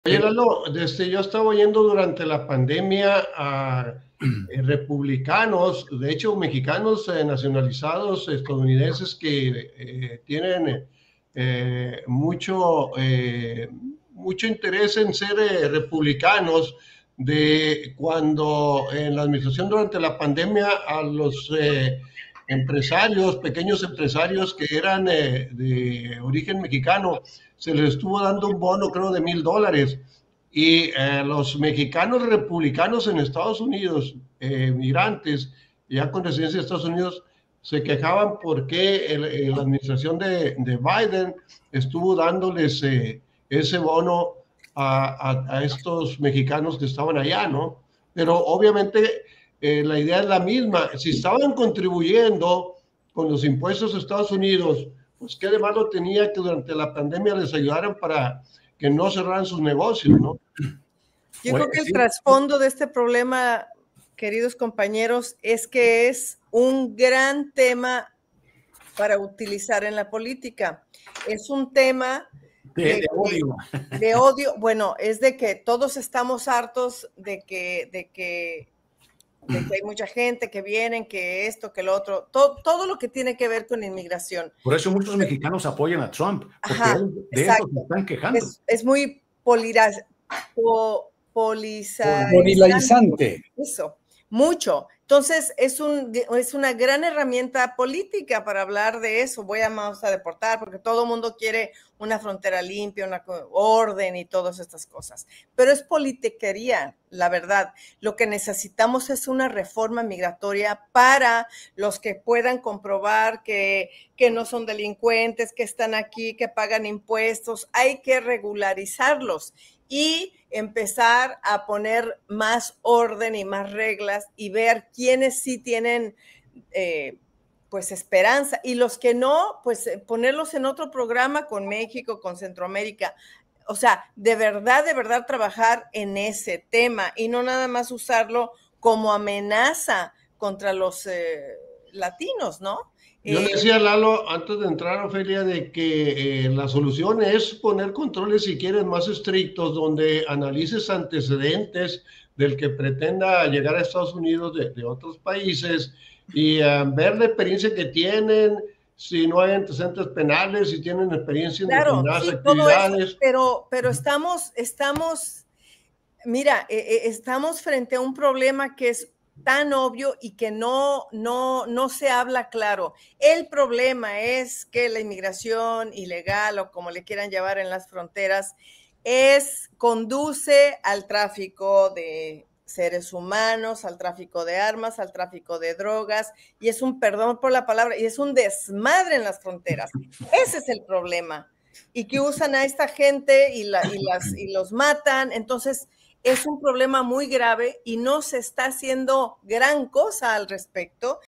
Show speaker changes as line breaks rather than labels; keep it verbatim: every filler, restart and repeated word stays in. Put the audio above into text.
Oye, Lalo, desde yo estaba oyendo durante la pandemia a eh, republicanos, de hecho mexicanos eh, nacionalizados estadounidenses que eh, tienen eh, mucho, eh, mucho interés en ser eh, republicanos, de cuando en la administración durante la pandemia a los eh, empresarios, pequeños empresarios que eran eh, de origen mexicano, se les estuvo dando un bono, creo, de mil dólares. Y eh, los mexicanos republicanos en Estados Unidos, eh, migrantes, ya con residencia en Estados Unidos, se quejaban porque el, el, la administración de, de, Biden estuvo dándoles eh, ese bono a, a, a, estos mexicanos que estaban allá, ¿no? Pero obviamente eh, la idea es la misma. Si estaban contribuyendo con los impuestos de Estados Unidos, pues qué de malo tenía que durante la pandemia les ayudaran para que no cerraran sus negocios, ¿no?
Yo creo que el trasfondo de este problema, queridos compañeros, es que es un gran tema para utilizar en la política. Es un tema
de, de, de odio.
De odio. Bueno, es de que todos estamos hartos de que, de que, de que hay mucha gente que vienen, que esto, que lo otro, todo, todo lo que tiene que ver con inmigración.
Por eso muchos mexicanos apoyan a Trump, porque
Ajá,
de
exacto.
eso se están quejando.
Es, es muy poliraz, po, polizante.
Polarizante.
Eso, mucho. Entonces, es, un, es una gran herramienta política para hablar de eso. Voy a, vamos a deportar, porque todo el mundo quiere una frontera limpia, una orden y todas estas cosas. Pero es politiquería, la verdad. Lo que necesitamos es una reforma migratoria para los que puedan comprobar que, que no son delincuentes, que están aquí, que pagan impuestos. Hay que regularizarlos y empezar a poner más orden y más reglas y ver quiénes sí tienen eh, pues esperanza y los que no, pues ponerlos en otro programa con México, con Centroamérica. O sea, de verdad, de verdad trabajar en ese tema y no nada más usarlo como amenaza contra los eh, latinos, ¿no?
Yo le decía a Lalo, antes de entrar, Ofelia, de que eh, la solución es poner controles, si quieren, más estrictos, donde analices antecedentes del que pretenda llegar a Estados Unidos de, de otros países y uh, ver la experiencia que tienen, si no hay antecedentes penales, si tienen experiencia en
claro,
determinadas
sí,
actividades.
Todo eso, pero, pero estamos, estamos, mira, eh, estamos frente a un problema que es tan obvio y que no, no, no se habla claro. El problema es que la inmigración ilegal o como le quieran llamar en las fronteras es, conduce al tráfico de seres humanos, al tráfico de armas, al tráfico de drogas y es un, perdón por la palabra, y es un desmadre en las fronteras. Ese es el problema. Y que usan a esta gente y, la, y, las, y los matan. Entonces, es un problema muy grave y no se está haciendo gran cosa al respecto.